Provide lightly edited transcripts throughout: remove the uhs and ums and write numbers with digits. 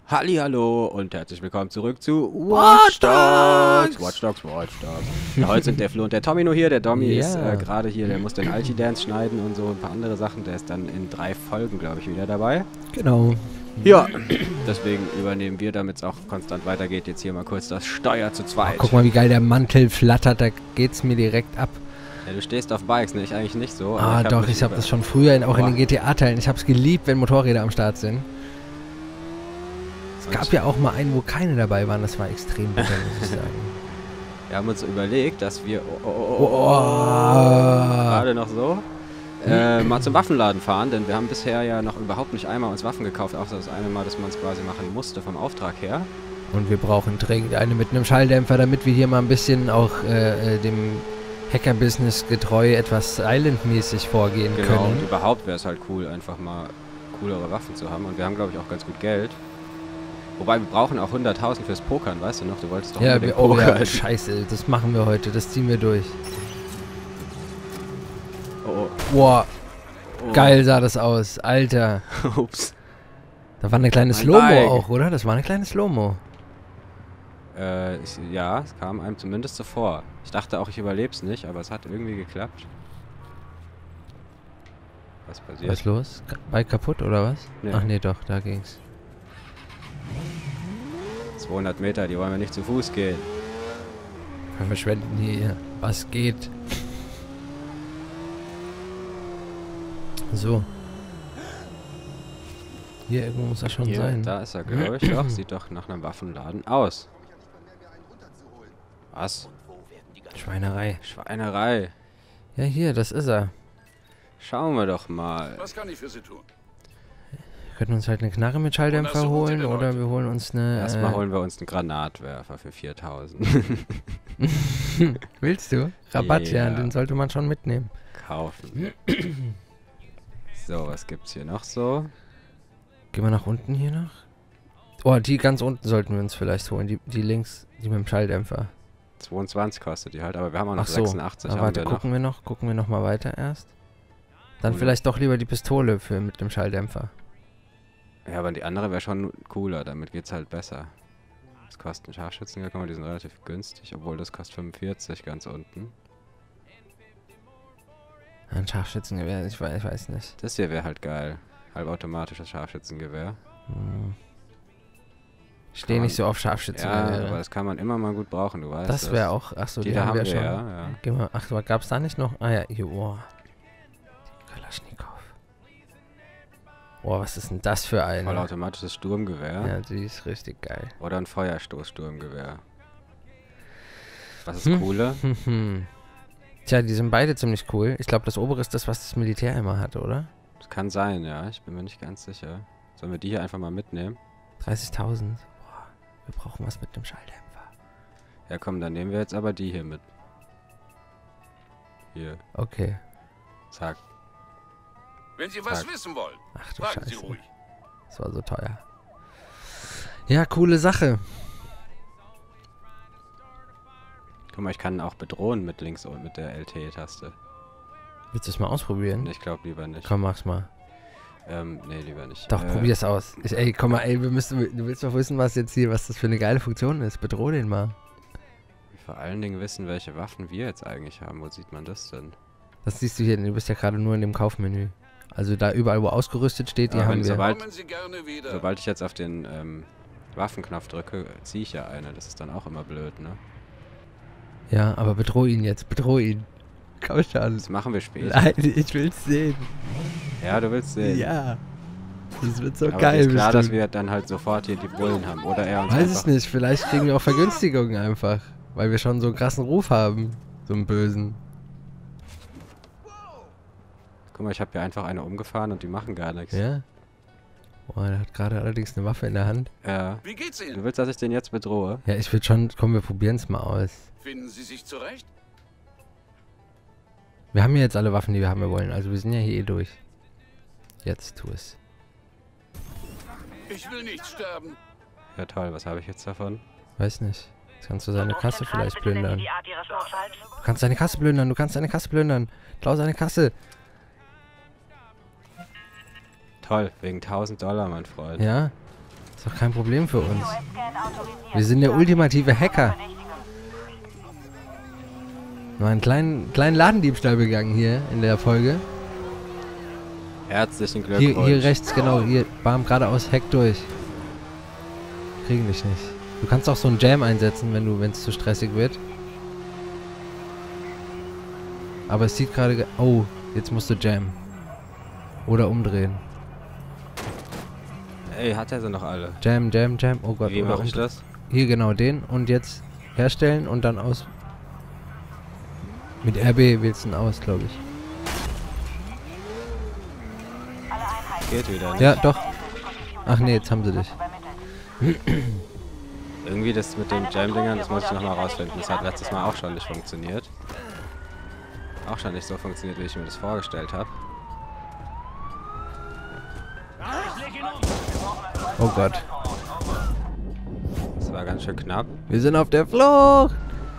Hallihallo und herzlich willkommen zurück zu Watch Dogs. Watch Dogs. Ja, heute sind der Flo und der Tommy nur hier. Der Tommy ist gerade hier, der muss den Alti-Dance schneiden und so ein paar andere Sachen. Der ist dann in 3 Folgen, glaube ich, wieder dabei. Genau. Ja, deswegen übernehmen wir, damit es auch konstant weitergeht, jetzt hier mal kurz das Steuer zu zweit. Oh, guck mal, wie geil der Mantel flattert, da geht's mir direkt ab. Ja, du stehst auf Bikes, ne? Ich eigentlich nicht so. Ah, doch, ich habe das schon früher auch in den GTA-Teilen. Ich habe es geliebt, wenn Motorräder am Start sind. Es gab ja auch mal einen, wo keine dabei waren. Das war extrem bitter, muss ich sagen. Wir haben uns überlegt, dass wir Oh. gerade noch so mal zum Waffenladen fahren, denn wir haben bisher ja noch überhaupt nicht einmal uns Waffen gekauft, außer das eine Mal, dass man es quasi machen musste vom Auftrag her. Und wir brauchen dringend eine mit einem Schalldämpfer, damit wir hier mal ein bisschen auch dem Hacker-Business getreu etwas Silent-mäßig vorgehen Genau, können. und überhaupt wäre es halt cool, einfach mal coolere Waffen zu haben. Und wir haben, glaube ich, auch ganz gut Geld. Wobei, wir brauchen auch 100.000 fürs Pokern, weißt du noch? Du wolltest doch Ja, unbedingt oh pokern. ja, scheiße, das machen wir heute, das ziehen wir durch. Oh, Boah, oh. geil sah das aus, Alter. Ups. Da war eine kleine Mein Slow-Mo Bike. auch, oder? Das war eine kleine Slow-Mo. Ja, es kam einem zumindest so vor. Ich dachte auch, ich überlebe es nicht, aber es hat irgendwie geklappt. Was passiert? Was ist los? Bike kaputt oder was? Nee. Ach nee, doch, da ging's. 200 Meter, die wollen wir nicht zu Fuß gehen. Wir verschwenden hier. Was geht? So. Hier irgendwo muss er schon Hier, sein. da ist er, glaube ich. Doch, sieht doch nach einem Waffenladen aus. Was? Schweinerei. Schweinerei. Ja, hier, das ist er. Schauen wir doch mal. Was kann ich für Sie tun? Wir könnten uns halt eine Knarre mit Schalldämpfer Wonach suchen Sie holen denn oder heute? wir holen uns eine... Erstmal holen wir uns einen Granatwerfer für 4.000. Willst du? Rabatt, ja, Ja. den sollte man schon mitnehmen. Kaufen. So, was gibt's hier noch so? Gehen wir nach unten hier noch? Oh, die ganz unten sollten wir uns vielleicht holen. Die links, die mit dem Schalldämpfer. 22 kostet die halt, aber wir haben auch noch Ach so, 86. aber Haben warte, wir noch. gucken wir noch mal weiter erst. Dann Oder- vielleicht doch lieber die Pistole mit dem Schalldämpfer. Ja, aber die andere wäre schon cooler, damit geht's halt besser. Das kostet ein Scharfschützengewehr, guck mal, die sind relativ günstig, obwohl das kostet 45 ganz unten. Ein Scharfschützengewehr, ich weiß nicht. Das hier wäre halt geil. Halbautomatisches Scharfschützengewehr. Ich stehe nicht so auf Scharfschützengewehr. Ja, aber das kann man immer mal gut brauchen, du weißt. Das wäre auch, achso, Die die da haben wir schon. ja. Gehen wir, ach, gab's da nicht noch? Ah ja, hier, oh. Die Kalaschnikow. Boah, was ist denn das für eine? Vollautomatisches Sturmgewehr. Ja, die ist richtig geil. Oder ein Feuerstoßsturmgewehr. Was ist cooler? Tja, die sind beide ziemlich cool. Ich glaube, das obere ist das, was das Militär immer hatte, oder? Das kann sein, ja. Ich bin mir nicht ganz sicher. Sollen wir die hier einfach mal mitnehmen? 30.000. Boah, wir brauchen was mit dem Schalldämpfer. Ja, komm, dann nehmen wir jetzt aber die hier mit. Hier, Okay. zack. Wenn Sie was Tag. wissen wollen, Ach du fragen Sie Scheiße. ruhig. Das war so teuer. Ja, coole Sache. Guck mal, ich kann auch bedrohen mit links und mit der LT-Taste. Willst du es mal ausprobieren? Ich glaube lieber nicht. Komm, mach's mal. Nee, lieber nicht. Doch, probier's aus. Ey, komm mal, ey, du willst doch wissen, was das für eine geile Funktion ist. Bedroh den mal. Vor allen Dingen wissen, welche Waffen wir jetzt eigentlich haben. Wo sieht man das denn? Das siehst du hier, du bist ja gerade nur in dem Kaufmenü. Also da überall, wo ausgerüstet steht, die Ja, haben wir. Kommen Sie gerne wieder. Sobald ich jetzt auf den Waffenknopf drücke, ziehe ich ja eine. Das ist dann auch immer blöd, ne? Ja, aber bedroh ihn jetzt, bedroh ihn. Komm schon. Das machen wir später. Nein, ich will's sehen. Ja, du willst sehen. Ja. Das wird so Aber geil. ist klar, dass bestimmt. wir dann halt sofort hier die Bullen haben. Oder er uns Weiß einfach... ich nicht, vielleicht kriegen wir auch Vergünstigungen einfach. Weil wir schon so einen krassen Ruf haben. So einen bösen. Guck mal, ich habe hier einfach eine umgefahren und die machen gar nichts. Ja? Boah, der hat gerade allerdings eine Waffe in der Hand. Ja. Wie geht's Ihnen? Du willst, dass ich den jetzt bedrohe? Ja, ich würde schon, komm, wir probieren's mal aus. Finden Sie sich zurecht? Wir haben ja jetzt alle Waffen, die wir haben wollen. Also wir sind ja hier eh durch. Jetzt tu es. Ich will nicht sterben. Ja toll, was habe ich jetzt davon? Weiß nicht. Jetzt kannst du seine Kasse vielleicht plündern. Die Art Ihres Notfalls. Du kannst deine Kasse plündern, du kannst deine Kasse plündern. Klau seine Kasse. Toll, wegen $1.000, mein Freund. Ja? Ist doch kein Problem für uns. Wir sind der ultimative Hacker. Nur einen kleinen Ladendiebstahl begangen hier in der Folge. Herzlichen Glückwunsch. Hier rechts, genau. Hier, bam, geradeaus, Hack durch. Kriegen dich nicht. Du kannst auch so einen Jam einsetzen, wenn es zu stressig wird. Aber es sieht gerade... Oh, jetzt musst du Jam. Oder umdrehen. Ey, hat er sie noch alle? Jam, Jam, Jam. Oh Gott. Wie mache ich das? Hier genau den. Und jetzt herstellen und dann aus... Mit RB wählst du ihn aus, glaube ich. Geht wieder nicht. Ja, doch. Ach nee, jetzt haben sie dich. Irgendwie das mit den Jam-Dingern, das muss ich nochmal rausfinden. Das hat letztes Mal auch schon nicht funktioniert. Auch schon nicht so funktioniert, wie ich mir das vorgestellt habe. Oh Gott. Das war ganz schön knapp. Wir sind auf der Flucht.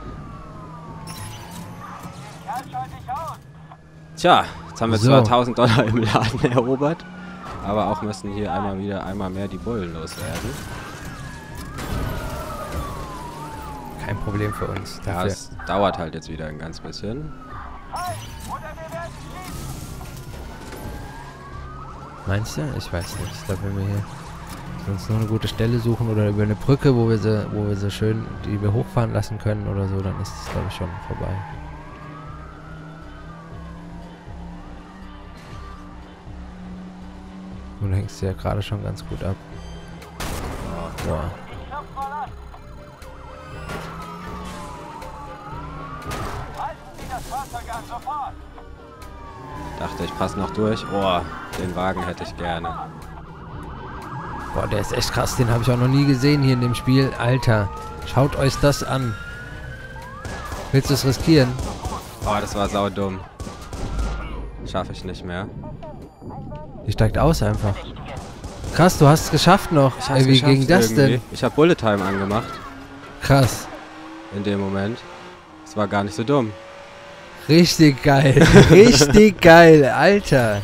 Tja, jetzt haben wir So. zwar 1000 $ im Laden erobert, aber auch müssen hier einmal mehr die Bullen loswerden. Kein Problem für uns. Ja, Dafür. es dauert halt jetzt wieder ein ganz bisschen. Meinst du? Ich weiß nicht. Ich glaube, wenn wir hier uns nur eine gute Stelle suchen oder über eine Brücke, wo wir sie schön, die wir hochfahren lassen können oder so, dann ist es, glaube ich, schon vorbei. Du hängst ja gerade schon ganz gut ab. Boah. Dachte, ich passe noch durch. Oh, den Wagen hätte ich gerne. Boah, der ist echt krass. Den habe ich auch noch nie gesehen hier in dem Spiel. Alter, schaut euch das an. Willst du es riskieren? Oh, das war saudumm. Schaffe ich nicht mehr. Die steigt aus einfach. Krass, du hast es geschafft noch. Ich hab's Ey, wie geschafft ging das irgendwie. denn? Ich habe Bullet Time angemacht Krass. in dem Moment. Das war gar nicht so dumm. Richtig geil. Richtig geil, Alter.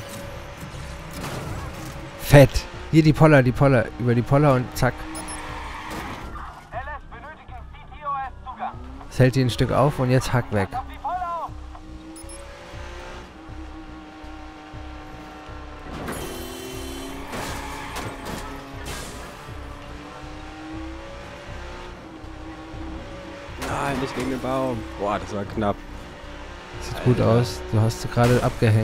Fett. Hier die Poller. Über die Poller und zack. Das hält die ein Stück auf und jetzt hack weg. Nein, nicht gegen den Baum. Boah, das war knapp. Sieht gut aus. Du hast sie gerade abgehängt.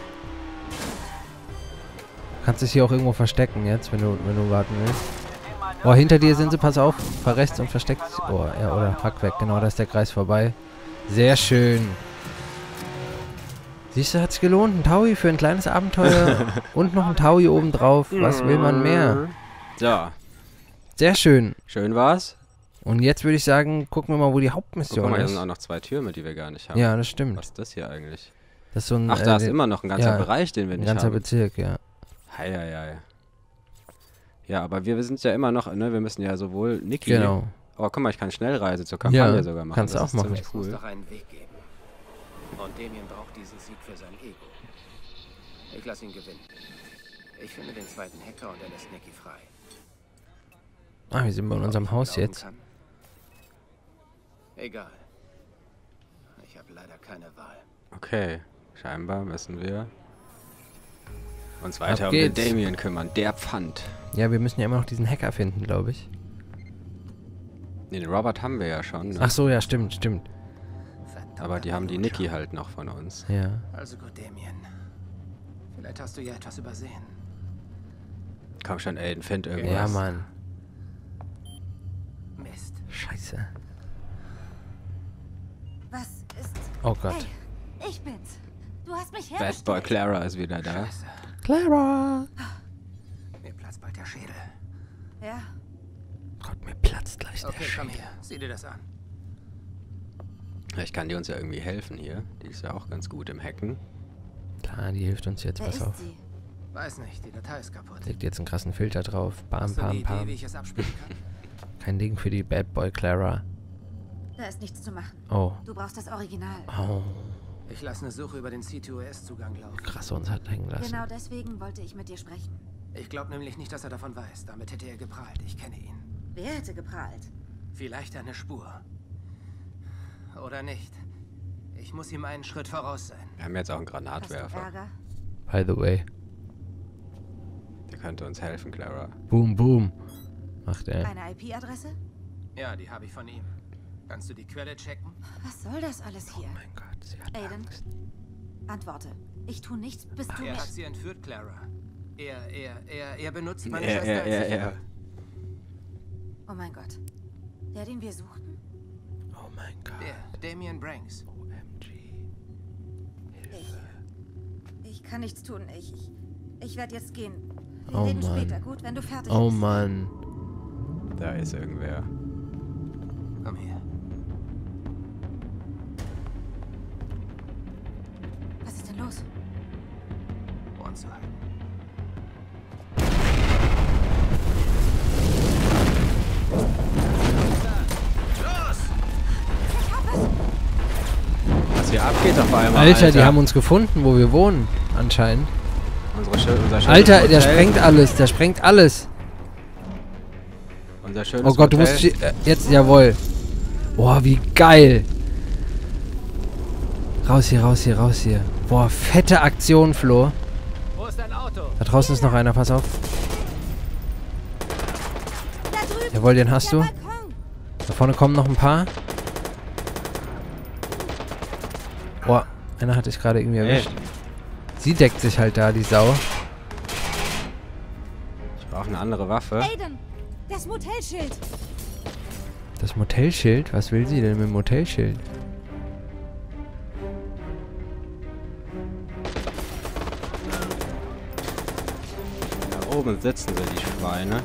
Kannst dich hier auch irgendwo verstecken jetzt, wenn du warten willst. Oh, hinter dir sind sie, pass auf. Fahr rechts und versteck dich. Oh, ja, oder hack weg. Genau, da ist der Kreis vorbei. Sehr schön. Siehst du, hat sich gelohnt. Ein Taui für ein kleines Abenteuer. Und noch ein Taui obendrauf. Was will man mehr? Ja, Sehr schön. schön war's. Und jetzt würde ich sagen, gucken wir mal, wo die Guck Hauptmission mal, hier ist. sind auch noch 2 Türme, die wir gar nicht haben. Ja, das stimmt. Was ist das hier eigentlich? Das ist so ein, Ach, da ist immer noch ein ganzer ja, Bereich, den wir ein nicht ganzer haben. Bezirk, ja. Heieiei. Ja, aber wir sind ja immer noch, ne, wir müssen ja sowohl Niki... Genau. Oh, guck mal, ich kann Schnellreise zur Kampagne sogar machen. kannst du Das auch ist machen. ziemlich cool. Doch einen Weg geben. Und Damien braucht diesen Sieg für sein Ego. Ich lasse ihn gewinnen. Ich finde den zweiten Hacker und er lässt Nicky frei. Ah, wir sind bei unserem Haus jetzt. Kann? Egal. Ich habe leider keine Wahl. Okay, scheinbar müssen wir uns weiter Auf um den geht's. Damien kümmern. Der Pfand. Ja, wir müssen ja immer noch diesen Hacker finden, glaube ich. Nee, den Robert haben wir ja schon. Ne? Ach so, ja, stimmt. Verdammt, Aber die haben die Niki halt noch von uns. Ja. Also gut, Damien. Vielleicht hast du ja etwas übersehen. Komm schon, Aiden, find irgendwas. Ja, Mann. Mist. Scheiße. Was ist... Oh Gott. Hey, ich bin's. Du hast mich Bad Boy hergestellt. Clara ist wieder da. Scheiße. Clara! Mir platzt bald der Schädel. Ja, Gott, mir platzt gleich der Okay, komm Schädel. her. Sieh dir das an. Vielleicht kann die uns ja irgendwie helfen hier. Die ist ja auch ganz gut im Hacken. Klar, die hilft uns jetzt, wer pass ist auf. sie? Weiß nicht, die Datei ist kaputt. Legt jetzt einen krassen Filter drauf. Bam, Hast du eine pam, Idee, pam. wie ich es abspielen kann? Kein Ding für die Bad Boy Clara. Da ist nichts zu machen. Oh. Du brauchst das Original. Oh. Ich lasse eine Suche über den C2S-Zugang laufen. Krass, uns hat hängen lassen. Genau deswegen wollte ich mit dir sprechen. Ich glaube nämlich nicht, dass er davon weiß. Damit hätte er geprahlt. Ich kenne ihn. Wer hätte geprahlt? Vielleicht eine Spur. Oder nicht. Ich muss ihm einen Schritt voraus sein. Wir haben jetzt auch einen Hast du Granatwerfer. Ärger? By the way. Der könnte uns helfen, Clara. Boom, boom. Macht er. Eine IP-Adresse? Ja, die habe ich von ihm. Kannst du die Quelle checken? Was soll das alles hier? Oh mein Gott, sie hat Aiden, Angst. antworte. Ich tue nichts, bis du Er hat mich... sie entführt, Clara. Er benutzt meine Er. Schwester als Sicherheit. Oh mein Gott. Der, den wir suchten? Oh mein Gott. Der, Damien Branks. OMG. Ich kann nichts tun. Ich werde jetzt gehen. Wir Oh reden Mann. später, gut, wenn du fertig Oh bist. Mann. Da ist irgendwer. Komm her. Was ist denn los? Ohren zu halten. Was hier abgeht auf einmal, Alter, die haben uns gefunden, wo wir wohnen. Anscheinend. unser schönes Alter, der Hotel. sprengt alles. Der sprengt alles. Unser schönes Oh Gott, du musst... Hotel. Jetzt, jawohl. Boah, wie geil. Raus hier, raus hier, raus hier. Boah, fette Aktion, Flo. Wo ist dein Auto? Da draußen ist noch einer, pass auf. Da drüben! Jawohl, den hast Der du. Balkon! Da vorne kommen noch ein paar. Boah, einer hat dich gerade irgendwie erwischt. Sie deckt sich halt da, die Sau. Ich brauche eine andere Waffe. Aiden! Das Motelschild! Das Motelschild? Was will sie denn mit dem Motelschild? Da oben sitzen sie, die Schweine.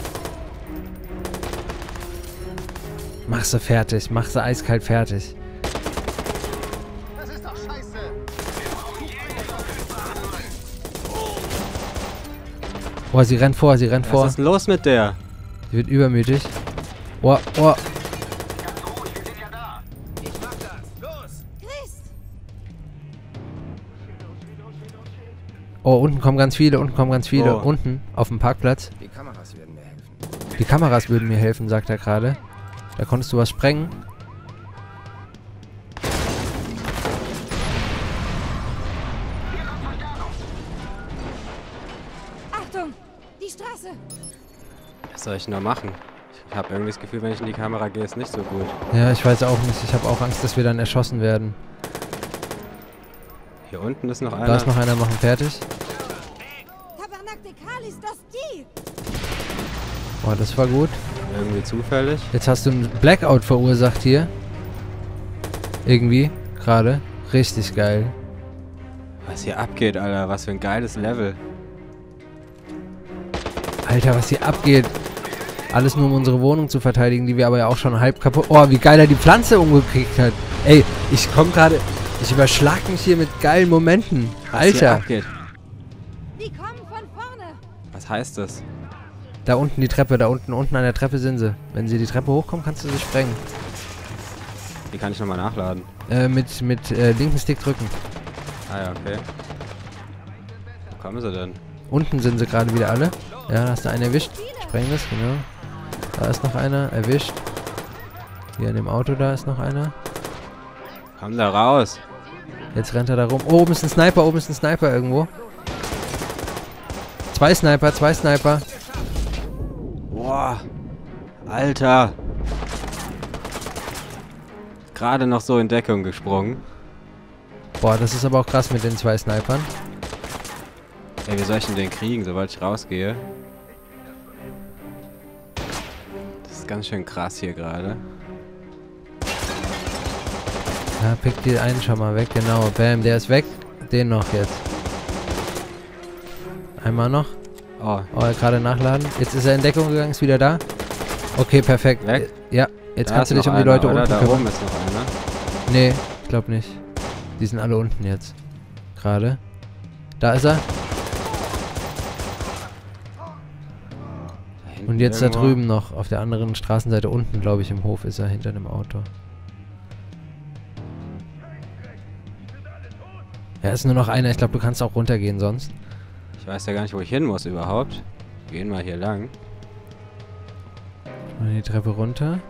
Mach sie fertig, mach sie eiskalt fertig. Das ist doch scheiße. Boah, sie rennt vor, sie rennt vor. Was ist denn los mit der? Sie wird übermütig. Boah, boah. Ich mach das. Los! Chris! Oh, unten kommen ganz viele, unten kommen ganz viele. Oh. Unten, auf dem Parkplatz. Die Kameras werden mir helfen. Die Kameras würden mir helfen, sagt er gerade. Da konntest du was sprengen. Achtung! Die Straße! Was soll ich noch machen? Ich habe irgendwie das Gefühl, wenn ich in die Kamera gehe, ist nicht so gut. Ja, ich weiß auch nicht. Ich habe auch Angst, dass wir dann erschossen werden. Hier unten ist noch einer. Da ist noch einer, machen fertig. Tabernak de Kalis, das die! Boah, das war gut. Irgendwie zufällig. Jetzt hast du einen Blackout verursacht hier. Irgendwie, gerade. Richtig geil. Was hier abgeht, Alter. Was für ein geiles Level. Alter, was hier abgeht. Alles nur, um unsere Wohnung zu verteidigen, die wir aber ja auch schon halb kaputt... Oh, wie geil er die Pflanze umgekriegt hat. Ey, ich komme gerade... Ich überschlag mich hier mit geilen Momenten. Was hier Alter. abgeht. Die kommen von vorne! Was heißt das? Da unten die Treppe, da unten an der Treppe sind sie. Wenn sie die Treppe hochkommen, kannst du sie sprengen. Die kann ich nochmal nachladen. Mit linken Stick drücken. Ah ja, okay. Wo kommen sie denn? Unten sind sie gerade wieder alle. Ja, da hast du einen erwischt. Spreng das, genau. Da ist noch einer, erwischt. Hier in dem Auto, da ist noch einer. Komm da raus. Jetzt rennt er da rum. Oh, oben ist ein Sniper, irgendwo. Zwei Sniper. Boah. Alter. Gerade noch so in Deckung gesprungen. Boah, das ist aber auch krass mit den zwei Snipern. Ey, wie soll ich denn den kriegen, sobald ich rausgehe? Das ist ganz schön krass hier gerade. Ja, pick die einen schon mal weg, genau. Bam, der ist weg. Den noch jetzt. Einmal noch. Oh, Oh, gerade nachladen. Jetzt ist er in Deckung gegangen, ist wieder da. Okay, perfekt. Weg? Ja, jetzt da kannst du ist dich um noch die Leute einer, oder? unten Da kümmern. oben ist noch einer. Nee, ich glaube nicht. Die sind alle unten jetzt. Gerade. Da ist er. Da hinten Und jetzt irgendwo. da drüben noch. Auf der anderen Straßenseite unten, glaube ich, im Hof ist er hinter dem Auto. Ja, ist nur noch einer. Ich glaube, du kannst auch runtergehen sonst. Ich weiß ja gar nicht, wo ich hin muss überhaupt. Wir gehen mal hier lang. Mal die Treppe runter.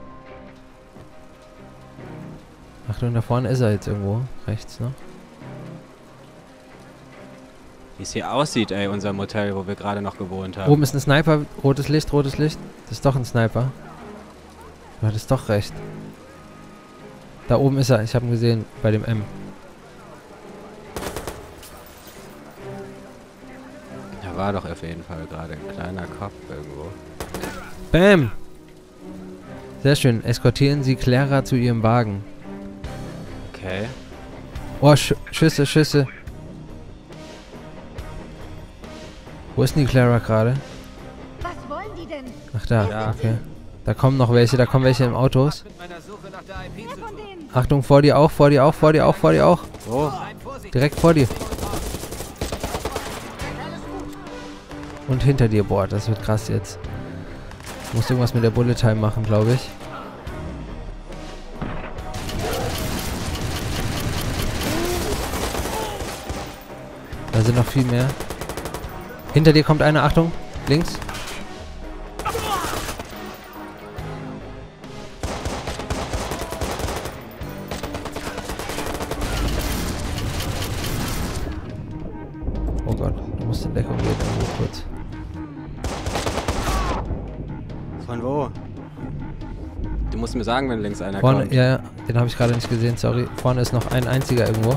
Achtung, da vorne ist er jetzt irgendwo. Rechts noch. Wie es hier aussieht, ey, unser Motel, wo wir gerade noch gewohnt haben. Oben ist ein Sniper. Rotes Licht, rotes Licht. Das ist doch ein Sniper. Du hattest doch recht. Da oben ist er. Ich habe ihn gesehen bei dem M. Da war doch auf jeden Fall gerade ein kleiner Kopf irgendwo. Bam! Sehr schön. Eskortieren Sie Clara zu ihrem Wagen. Okay. Oh, Schüsse, Schüsse. Wo ist denn die Clara gerade? Was wollen die denn? Ach da, Ja. okay. Da kommen noch welche, da kommen welche im Autos. Mit meiner Suche nach der IP Wer zu von tun. denen? Achtung, vor dir auch, vor dir auch, vor dir auch, vor dir auch. Wo? Direkt vor dir. Und hinter dir, boah, das wird krass jetzt. Ich muss irgendwas mit der Bullet Time machen, glaube ich. Da sind noch viel mehr. Hinter dir kommt einer, Achtung, links. Oh Gott, du musst in Deckung gehen, irgendwo kurz. Von wo? Du musst mir sagen, wenn links einer Vorne, kommt. ja, den habe ich gerade nicht gesehen, sorry. Vorne ist noch ein einziger irgendwo.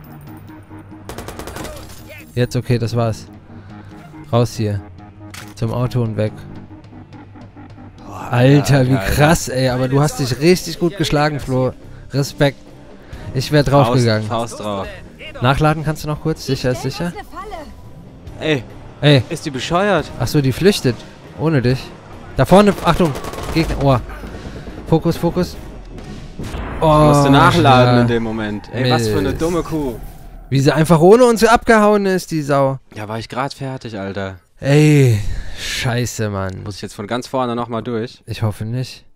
Jetzt, okay, das war's. Raus hier. Zum Auto und weg. Boah, Alter, wie Alter. krass, ey. Aber du hast dich richtig gut geschlagen, Flo. Respekt. Ich wäre draufgegangen. Faust drauf. Nachladen kannst du noch kurz? Sicher ist sicher. Das ist eine Falle. Ey, Ey, ist die bescheuert? achso, die flüchtet. Ohne dich. Da vorne, Achtung. Gegner. Oh. Fokus, Fokus. Oh, Ich musste nachladen ja. in dem Moment. Ey, was für eine Mist. dumme Kuh. Wie sie einfach ohne uns abgehauen ist, die Sau. Ja, war ich gerade fertig, Alter. Ey, scheiße, Mann. Muss ich jetzt von ganz vorne nochmal durch? Ich hoffe nicht.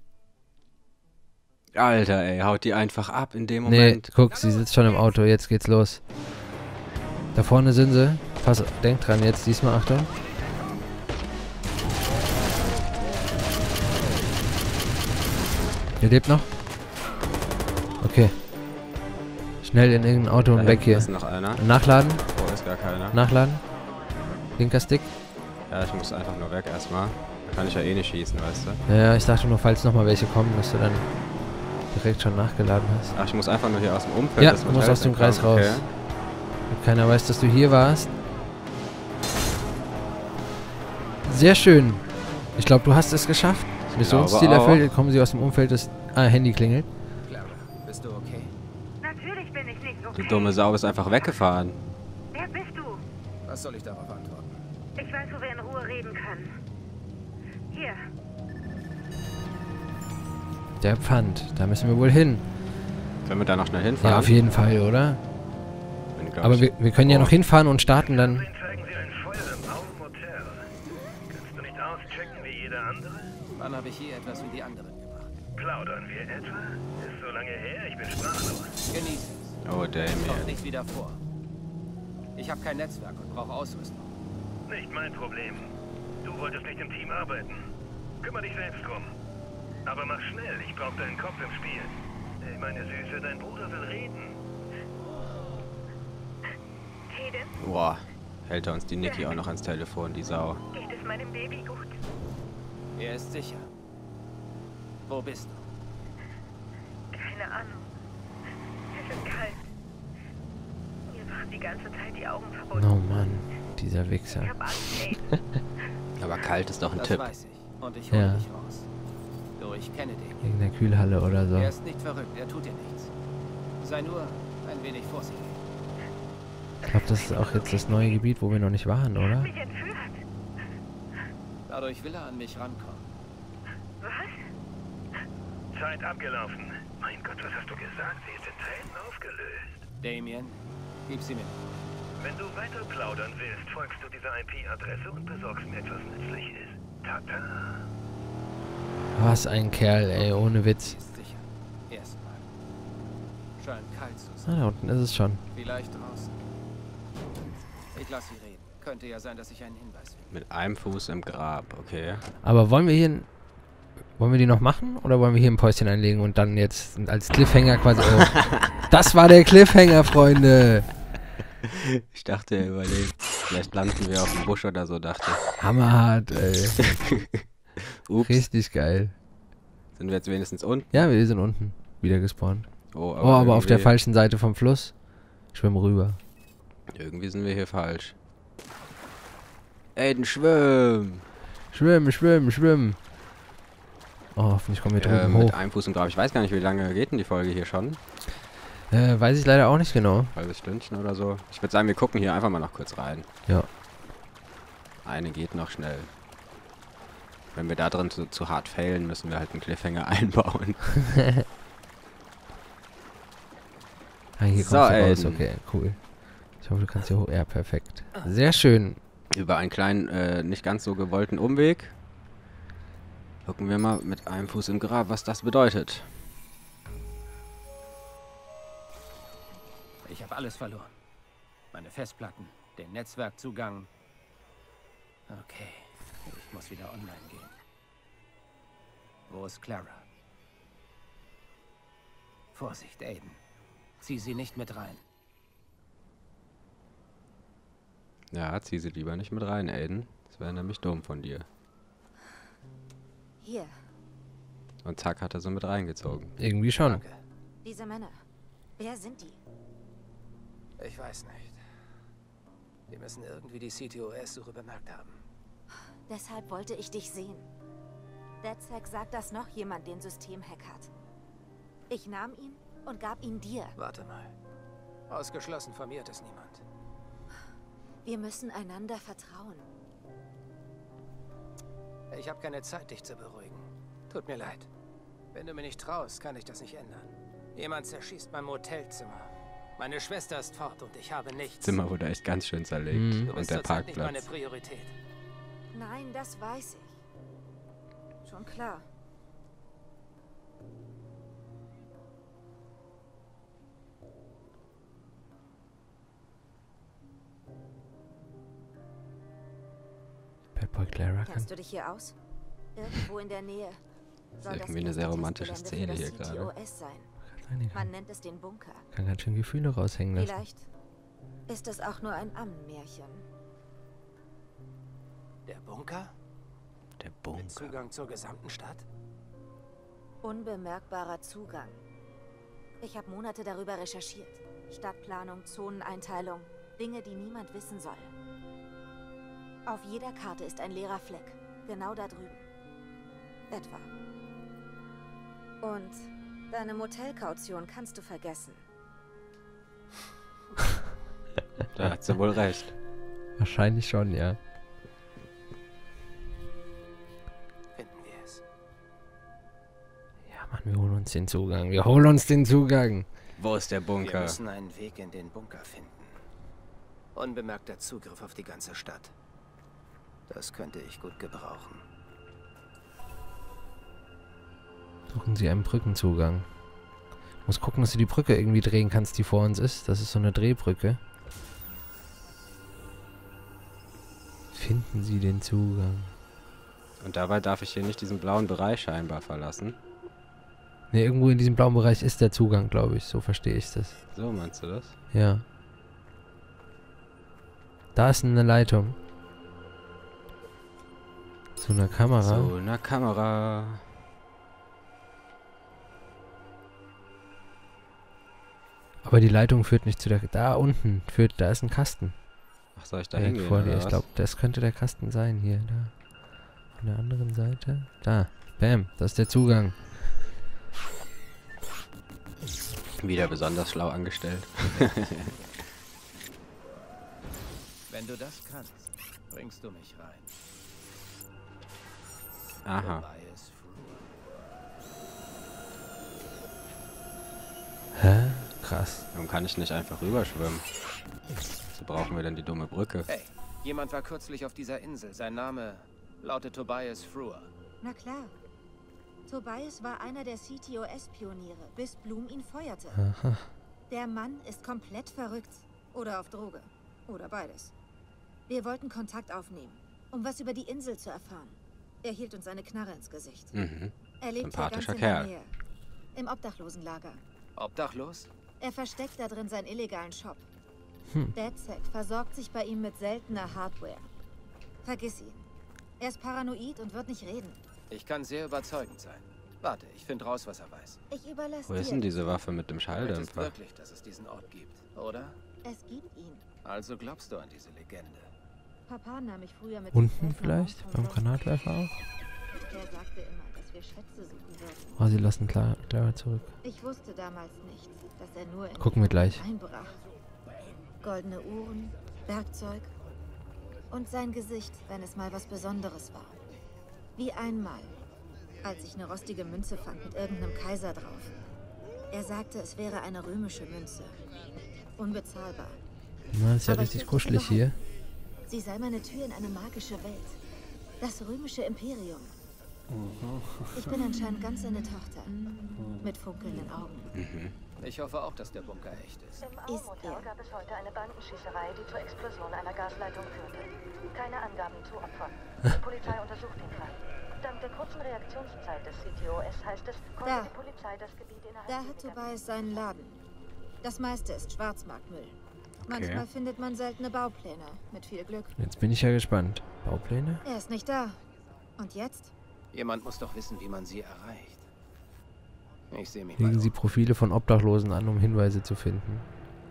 Alter, ey, haut die einfach ab in dem Nee, Moment. guck, sie sitzt schon im Auto. Jetzt geht's los. Da vorne sind sie. Pass, denk dran, jetzt diesmal, Achtung. Ihr lebt noch? Okay. Schnell in irgendein Auto und Da weg hinten hier. ist noch einer. Nachladen, Oh, ist gar keiner. nachladen. Linker Stick. Ja, ich muss einfach nur weg erstmal. Da kann ich ja eh nicht schießen, weißt du. Ja, ich dachte nur, falls nochmal welche kommen, dass du dann direkt schon nachgeladen hast. Ach, ich muss einfach nur hier aus dem Umfeld Ja, des du musst Hotels aus dem Kreis entkommen. raus. Damit keiner weiß, dass du hier warst. Sehr schön. Ich glaube, du hast es geschafft. Missionsziel glaube auch. erfüllt. Kommen Sie aus dem Umfeld des... Ah, Handy klingelt. Clara, bist du okay? Natürlich bin ich nicht okay. Die dumme Sau ist einfach weggefahren. Wer bist du? Was soll ich darauf antworten? Ich weiß, wo wir in Ruhe reden können. Hier. Der Pfand. Da müssen wir wohl hin. Sollen wir da noch schnell hinfahren? Ja, auf jeden Fall, oder? Bin, glaub Aber ich- wir können ja Oh. noch hinfahren und starten dann. Zeigen Sie ein Feuer im Raumhotel. Kannst du nicht auschecken wie jeder andere? Wann habe ich je etwas wie die anderen gemacht? Plaudern wir etwa? Ist so lange her, ich bin sprachlos. Genieß es. Oh, Doch Damien. nicht wieder vor. Ich habe kein Netzwerk und brauche Ausrüstung. Nicht mein Problem. Du wolltest nicht im Team arbeiten. Kümmer dich selbst drum. Aber mach schnell, ich brauch deinen Kopf im Spiel. Hey, meine Süße, dein Bruder will reden. Hayden, Boah. Hält er uns die Niki auch noch ans Telefon, die Sau. geht es meinem Baby gut? Er ist sicher. Wo bist du? Keine Ahnung. Es ist kalt. Mir waren die ganze Zeit die Augen verbunden. Oh Mann, dieser Wichser. Ich hab Angst, Hayden. Aber kalt ist doch ein Das Tipp. weiß ich. Und ich hole Ja. dich raus. Du, ich kenne den. Wegen der Kühlhalle oder so. Er ist nicht verrückt, er tut dir nichts. Sei nur ein wenig vorsichtig. Ich glaube, das ist auch jetzt das neue Gebiet, wo wir noch nicht waren, oder? Mich entführt. Dadurch will er an mich rankommen. Was? Zeit abgelaufen. Mein Gott, was hast du gesagt? Sie ist in Tränen aufgelöst. Damien, gib sie mir. Wenn du weiter plaudern willst, folgst du dieser IP-Adresse und besorgst mir etwas Nützliches. Tata. Was ein Kerl, ey, ohne Witz. Sie ist sicher. Erstmal. Scheint kalt zu Ah, sein. da unten ist es schon. Vielleicht draußen. Ich lass sie reden. Könnte ja sein, dass ich einen Hinweis finde. Mit einem Fuß im Grab, okay. Aber wollen wir hier... Wollen wir die noch machen? Oder wollen wir hier ein Päuschen einlegen und dann jetzt als Cliffhanger quasi... Oh. Das war der Cliffhanger, Freunde! Ich dachte, er überlegt. Vielleicht landen wir auf dem Busch oder so, dachte ich. Hammerhart, ey. Ups. Richtig geil. Sind wir jetzt wenigstens unten? Ja, wir sind unten. Wieder gespawnt. Oh, Oh, aber auf der irgendwie- falschen Seite vom Fluss. Schwimm rüber. Irgendwie sind wir hier falsch. Aiden, schwimm! Schwimm, schwimm, schwimm. Oh, hoffentlich kommen wir drüben Mit hoch. einem Fuß im Grab. Ich weiß gar nicht, wie lange geht denn die Folge hier schon? Weiß ich leider auch nicht genau. Halbes Stündchen oder so. Ich würde sagen, wir gucken hier einfach mal noch kurz rein. Ja. Eine geht noch schnell. Wenn wir da drin zu hart failen, müssen wir halt einen Cliffhanger einbauen. Ah, hier So, kommst du raus. Aiden. Okay, cool. Ich hoffe, du kannst hier hoch. Ja, perfekt. Sehr schön. Über einen kleinen, nicht ganz so gewollten Umweg. Gucken wir mal mit einem Fuß im Grab, was das bedeutet. Ich habe alles verloren. Meine Festplatten, den Netzwerkzugang. Okay, ich muss wieder online gehen. Wo ist Clara? Vorsicht, Aiden. Zieh sie nicht mit rein. Ja, zieh sie lieber nicht mit rein, Aiden. Das wäre nämlich dumm von dir. Hier, Und zack, hat er so mit reingezogen. Irgendwie schon. Danke. diese Männer. Wer sind die? Ich weiß nicht. Wir müssen irgendwie die CTOS-Suche bemerkt haben. Deshalb wollte ich dich sehen. DedSec sagt, dass noch jemand den Systemhack hat. Ich nahm ihn und gab ihn dir. Warte mal. Ausgeschlossen von mir hat es niemand. Wir müssen einander vertrauen. Ich habe keine Zeit, dich zu beruhigen. Tut mir leid. Wenn du mir nicht traust, kann ich das nicht ändern. Jemand zerschießt mein Motelzimmer. Meine Schwester ist fort und ich habe nichts. Zimmer wurde echt ganz schön zerlegt. Mhm. Du Und bist der zurzeit nicht meine Parkplatz. Priorität. Nein, das weiß ich. Schon klar. Bad Boy Clara kann... Kennst du dich hier aus? Irgendwo in der Nähe. Soll das irgendwie eine sehr erste romantische Testgelände Szene für das hier gerade. CTOS sein. Kann Man nennt es den Bunker. ganz schön Gefühle raushängen lassen. Vielleicht ist es auch nur ein Ammenmärchen. Der Bunker? Der Mit Bunker. Zugang zur gesamten Stadt? Unbemerkbarer Zugang. Ich habe Monate darüber recherchiert. Stadtplanung, Zoneneinteilung, Dinge, die niemand wissen soll. Auf jeder Karte ist ein leerer Fleck. Genau da drüben. Etwa. Und deine Motelkaution kannst du vergessen. Da hat sie wohl recht. Wahrscheinlich schon, ja. Finden wir es. Ja, Mann, wir holen uns den Zugang. Wir holen uns den Zugang. Wo ist der Wir Bunker? müssen einen Weg in den Bunker finden. Unbemerkter Zugriff auf die ganze Stadt. Das könnte ich gut gebrauchen. Suchen Sie einen Brückenzugang. Muss gucken, dass du die Brücke irgendwie drehen kannst, die vor uns ist. Das ist so eine Drehbrücke. Finden Sie den Zugang. Und dabei darf ich hier nicht diesen blauen Bereich scheinbar verlassen. Ne, irgendwo in diesem blauen Bereich ist der Zugang, glaube ich. So verstehe ich das. So, meinst du das? Ja. Da ist eine Leitung. Zu einer Kamera. So, eine Kamera. Aber die Leitung führt nicht zu der... Da unten führt... Da ist ein Kasten. Ach, soll ich da Direkt hingehen? vor dir. oder Ich was? glaube, das könnte der Kasten sein. Hier, da. Von der anderen Seite. Da. Bam. Das ist der Zugang. Wieder besonders schlau angestellt. Wenn du das kannst, bringst du mich rein. Aha. Tobias Fruer. Hä? Krass. Warum kann ich nicht einfach rüberschwimmen? So brauchen wir dann die dumme Brücke. Hey, jemand war kürzlich auf dieser Insel. Sein Name lautet Tobias Fruer. Na klar. Tobias war einer der CTOS-Pioniere, bis Bloom ihn feuerte. Aha. Der Mann ist komplett verrückt. Oder auf Droge. Oder beides. Wir wollten Kontakt aufnehmen, um was über die Insel zu erfahren. Er hielt uns eine Knarre ins Gesicht. Mhm. Er lebt hier ganz Sympathischer in der Kerl. Nähe. Im Obdachlosenlager. Obdachlos? Er versteckt da drin seinen illegalen Shop. DedSec versorgt sich bei ihm mit seltener Hardware. Vergiss ihn. Er ist paranoid und wird nicht reden. Ich kann sehr überzeugend sein. Warte, ich finde raus, was er weiß. Ich überlasse Wo dir. ist denn diese Waffe mit dem Du möchtest Schalldämpfer? wirklich, dass es diesen Ort gibt, oder? Es gibt ihn. Also glaubst du an diese Legende? Papa nahm mich früher mit Unten dem Feldner vielleicht? raus Beim von Granatwerfer auch? Boston. Er sagte immer, dass wir Schätze suchen würden. Oh, sie lassen Clara zurück. Ich wusste damals nicht, dass er nur in Gucken wir gleich. einbrach. Goldene Uhren, Werkzeug und sein Gesicht, wenn es mal was Besonderes war. Wie einmal, als ich eine rostige Münze fand mit irgendeinem Kaiser drauf. Er sagte, es wäre eine römische Münze. Unbezahlbar. Na, ist ja Aber ich richtig wusste kuschelig überhaupt hier. Sie sei meine Tür in eine magische Welt. Das römische Imperium. Ich bin anscheinend ganz seine Tochter. Mit funkelnden Augen. Ich hoffe auch, dass der Bunker echt ist. Im Ist Aumotel er. gab es heute eine Bandenschießerei, die zur Explosion einer Gasleitung führte. Keine Angaben zu Opfern. Die Polizei untersucht den Fall. Dank der kurzen Reaktionszeit des CTOS heißt es, konnte Da. die Polizei das Gebiet innerhalb Da hat weniger Tobias seinen Laden. Das meiste ist Schwarzmarktmüll. Manchmal findet man seltene Baupläne. Mit viel Glück. Jetzt bin ich ja gespannt. Baupläne? Er ist nicht da. Und jetzt? Jemand muss doch wissen, wie man sie erreicht. Ich sehe mich mal Legen Sie um. Profile von Obdachlosen an, um Hinweise zu finden.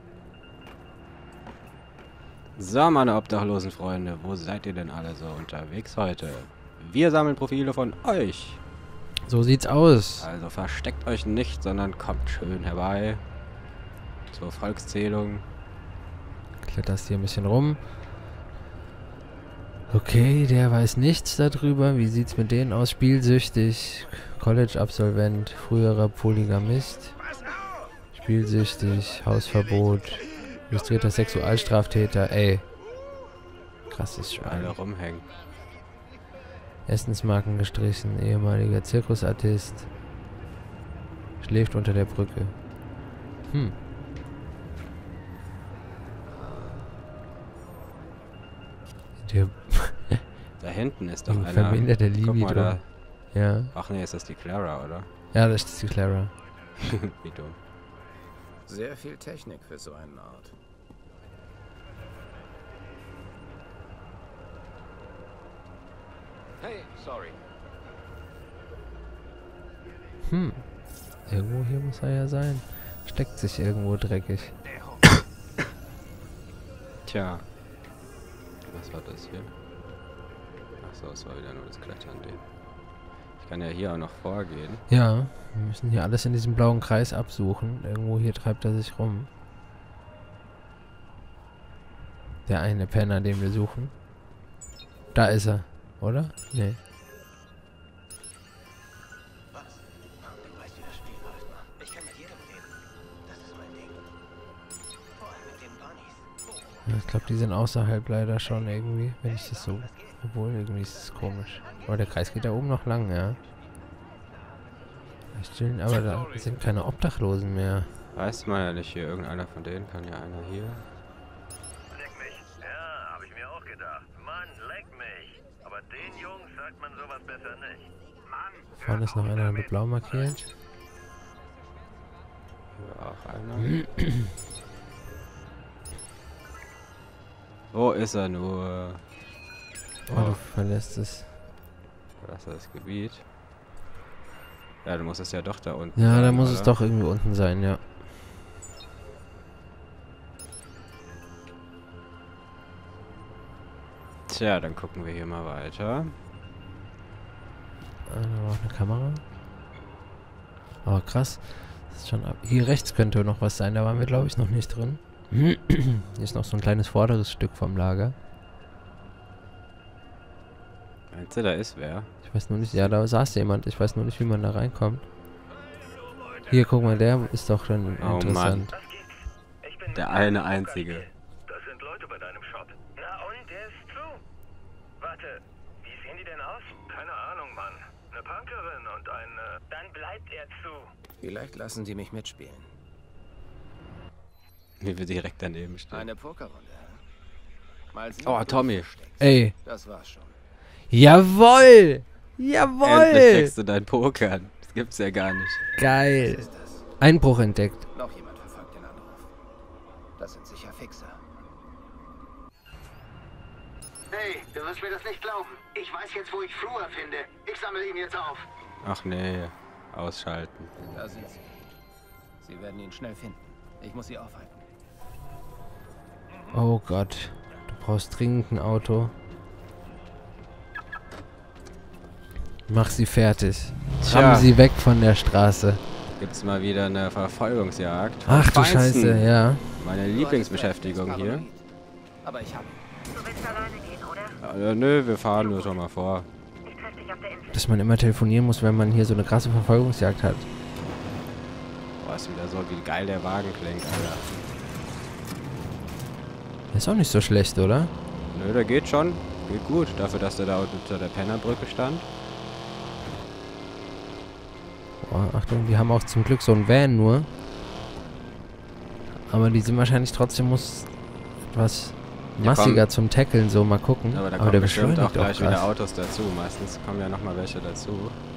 So, meine obdachlosen Freunde, wo seid ihr denn alle so unterwegs heute? Wir sammeln Profile von euch. So sieht's aus. Also versteckt euch nicht, sondern kommt schön herbei. Zur Volkszählung. Kletterst hier ein bisschen rum. Okay, der weiß nichts darüber. Wie sieht's mit denen aus? Spielsüchtig, College-Absolvent, früherer Polygamist, spielsüchtig, Hausverbot, illustrierter Sexualstraftäter. Ey, krasses Schwein. Alle rumhängen. Essensmarken gestrichen, ehemaliger Zirkusartist, schläft unter der Brücke. Der Da hinten ist doch einer. verminderte Guck mal da. Libido. Ja. Ach nee, ist das die Clara, oder? Ja, das ist die Clara. Wie dumm. Sehr viel Technik für so einen Ort. Hey, sorry. Irgendwo hier muss er ja sein. Steckt sich irgendwo dreckig. Tja. Was war das hier? Achso, es war wieder nur das Klettern. Ich kann ja hier auch noch vorgehen. Ja, wir müssen hier alles in diesem blauen Kreis absuchen. Irgendwo hier treibt er sich rum. Der eine Penner, den wir suchen. Da ist er, oder? Nee. Du weißt, wie das Spiel läuft, Mann. Ich kann mit jedem reden. Das ist mein Ding. Vor allem mit den Bunnies. Ja, ich glaube, die sind außerhalb leider schon irgendwie, wenn ich das so... Obwohl, irgendwie ist es komisch. Aber der Kreis geht da oben noch lang, ja. Da chillen, aber da sind keine Obdachlosen mehr. Weiß man ja nicht hier. Irgendeiner von denen kann ja einer hier. Leck mich. Ja, habe ich mir auch gedacht. Mann, leck mich. Aber den Jungs sagt man sowas besser nicht. Mann, Vorne ist noch einer mit blau markiert. Hier auch einer. Wo ist er nur? Oh, du verlässt es. Das ist das Gebiet. Ja, du musst es ja doch da unten. Ja, da sein, muss es oder? doch irgendwie unten sein, ja. Tja, dann gucken wir hier mal weiter. Da war auch eine Kamera. Oh, krass. Das ist schon ab. Hier rechts könnte noch was sein, da waren wir, glaube ich, noch nicht drin. Hier ist noch so ein kleines vorderes Stück vom Lager. Meinst du, da ist wer? Ich weiß nur nicht, ja, da saß jemand. Ich weiß nur nicht, wie man da reinkommt. Hier, guck mal, der ist doch schon Oh, interessant. was gibt's? Ich bin Der eine einzige. Das sind Leute bei deinem Shop. Na und, der ist zu. Warte, wie sehen die denn aus? Keine Ahnung, Mann. Eine Punkerin und ein... Dann bleibt er zu. Vielleicht lassen die mich mitspielen. Wie wir direkt daneben stehen. Eine Pokerrunde. Mal sehen, Oh, wo du Tommy. dich versteckst. Ey. Das war's schon. Jawoll! Endlich Jawoll! kriegst du dein Pokern. Das gibt's ja gar nicht. Geil. Was ist das? Einbruch entdeckt. Noch jemand verfolgt den Anruf. Das sind sicher Fixer. Hey, du wirst mir das nicht glauben. Ich weiß jetzt, wo ich Flur finde. Ich sammle ihn jetzt auf. Ach nee, ausschalten. Da sind sie. Sie werden ihn schnell finden. Ich muss sie aufhalten. Oh Gott. Du brauchst dringend ein Auto. Mach sie fertig. Tja. Ramm sie weg von der Straße. Gibt's mal wieder eine Verfolgungsjagd. Ach du Feinsten. Scheiße, ja. Meine Lieblingsbeschäftigung hier. Aber ich habe ihn. Du willst alleine gehen, oder? Nö, wir fahren nur schon mal vor. Ich treffe dich auf der Insel. Dass man immer telefonieren muss, wenn man hier so eine krasse Verfolgungsjagd hat. Boah, ist wieder so, wie geil der Wagen klingt, Alter. Ist auch nicht so schlecht, oder? Nö, der geht schon. Geht gut. Dafür, dass der da unter der Pennerbrücke stand. Boah, Achtung, die haben auch zum Glück so ein Van nur. Aber die sind wahrscheinlich trotzdem etwas massiger zum Tackeln, so mal gucken. Aber da der kommen bestimmt beschleunigt auch gleich wieder krass. Autos dazu. Meistens kommen ja nochmal welche dazu.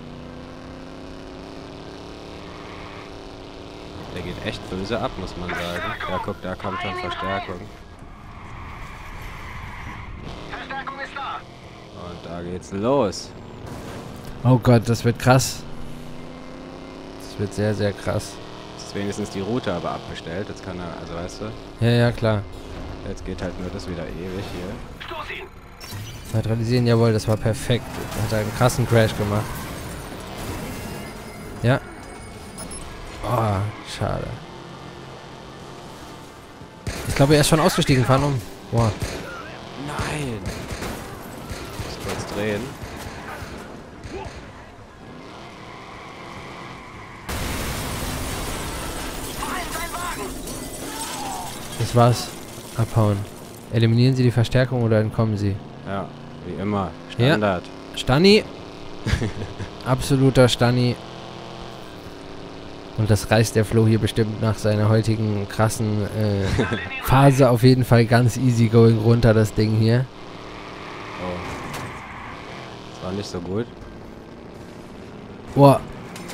Der geht echt böse ab, muss man sagen. Ja, guck, da kommt schon Verstärkung. Verstärkung ist da. Und da geht's los. Oh Gott, das wird krass. Das wird sehr, sehr krass. Jetzt ist wenigstens die Route aber abbestellt. Jetzt kann er, also weißt du, Ja, ja, klar. jetzt geht halt nur das wieder ewig hier. Stoß ihn. Neutralisieren, jawohl, das war perfekt. Hat einen krassen Crash gemacht. Ja. Oh, schade. Ich glaube, er ist schon ausgestiegen. Fahren um. Boah. Nein! Ich muss kurz drehen. Das war's. Abhauen. Eliminieren Sie die Verstärkung oder entkommen Sie? Ja, wie immer. Standard. Stanni. Absoluter Stanni. Und das reißt der Flo hier bestimmt nach seiner heutigen krassen Phase auf jeden Fall ganz easy going runter, das Ding hier. Oh. Das war nicht so gut. Boah.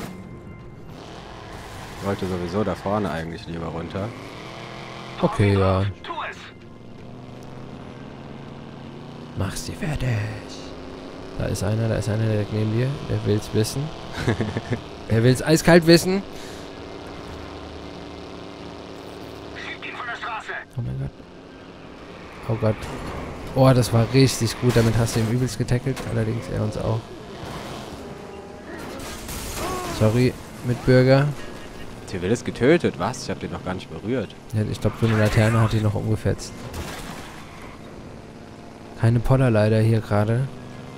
Ich wollte sowieso da vorne eigentlich lieber runter. Okay, ja. Tu es. Mach sie fertig. Da ist einer direkt neben dir. Der will's wissen. Der will's eiskalt wissen. Schiebt ihn von der Straße. Oh mein Gott. Oh Gott. Oh, das war richtig gut. Damit hast du ihn übelst getackelt. Allerdings er uns auch. Sorry, Mitbürger. Der will es getötet. Was? Ich hab den noch gar nicht berührt. Ja, ich glaube, so eine Laterne hat ihn noch umgefetzt. Keine Poller leider hier gerade.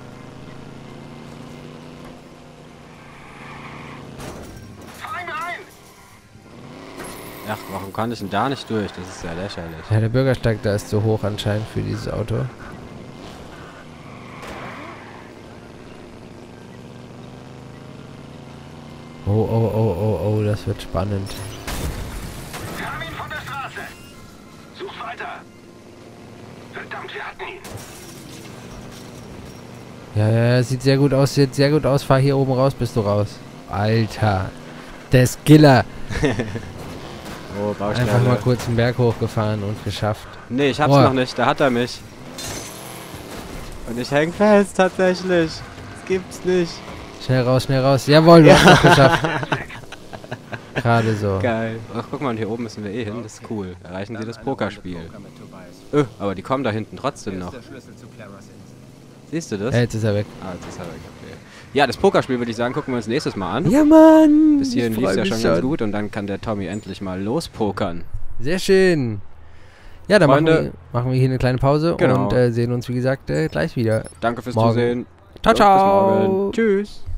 Fahr ihn ein. Ach, warum kann ich denn da nicht durch? Das ist ja lächerlich. Ja, der Bürgersteig da ist so hoch anscheinend für dieses Auto. Oh, oh, oh, oh, oh, das wird spannend. Wir haben ihn von der Straße. Such weiter. Verdammt, wir hatten ihn. Ja, ja, ja, sieht sehr gut aus, Fahr hier oben raus, bist du raus. Alter. Der Skiller. Oh, Baustelle. Einfach mal kurz einen Berg hochgefahren und geschafft. Nee, ich hab's Boah. noch nicht. Da hat er mich. Und ich häng fest, tatsächlich. Das gibt's nicht. Schnell raus. Jawohl, du hast es geschafft. Gerade so. Geil. Ach, guck mal, und hier oben müssen wir eh hin. Das ist cool. Erreichen Sie das Pokerspiel. Poker mit Tobias. Aber die kommen da hinten trotzdem Hier noch. ist der Schlüssel zu Claras Insel. Siehst du das? Ja, jetzt ist er weg. Ah, jetzt ist er weg, okay. Ja, das Pokerspiel würde ich sagen, gucken wir uns nächstes Mal an. Ja, Mann. Bis hierhin ich lief es freu ja mich schon ganz gut und dann kann der Tommy endlich mal lospokern. Sehr schön. Ja, dann Freunde, machen wir hier eine kleine Pause genau. und sehen uns, wie gesagt, gleich wieder. Danke fürs Morgen. Zusehen. Ciao, Und ciao. Bis morgen. Tschüss.